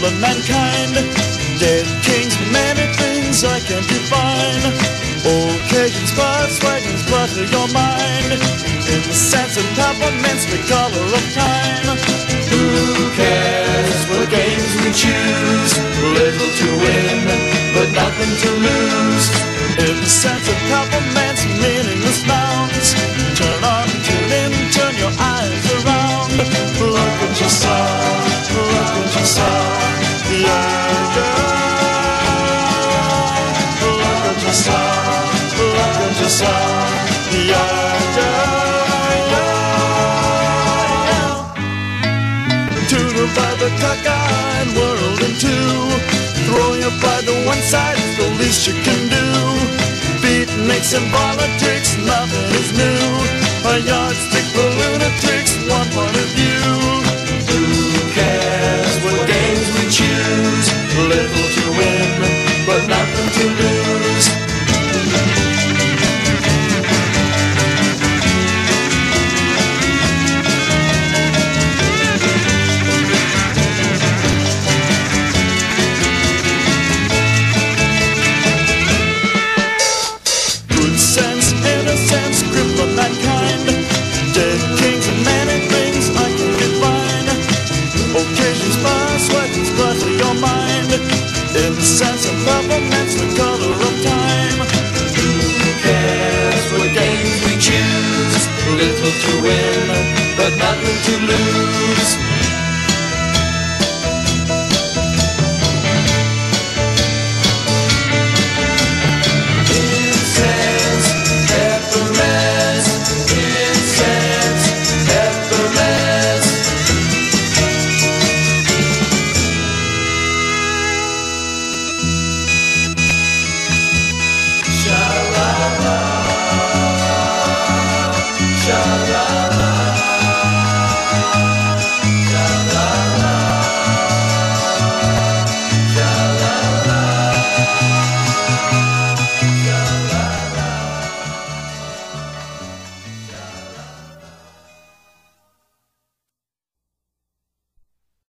crippling mankind. Dead kings, many things I can't define. Occasions, persuasions, clutter your mind. Inscence and peppermints, the color of time. Who cares what games we choose? Little to win, but nothing to lose. Inscence and peppermints, meaningless nouns. Turn on, tune in, turn your eyes around. Look at your son, look at your son. Yeah, yeah. Look at your son, look at your son. Yeah, yeah. To divide the cockeyed world in two. Throwing your pride to one side is the least you can do. Beatniks and politics, nothing is new. A yardstick for lunatics, one point of view. Who cares what games we choose? Little to win, but nothing to lose. Innocence, cripple mankind. Dead kings and many things I can define. Occasions, persuasions, clutter your mind. Inscence and peppermints, the color of time. Who cares what games we choose? Little to win, but nothing to lose.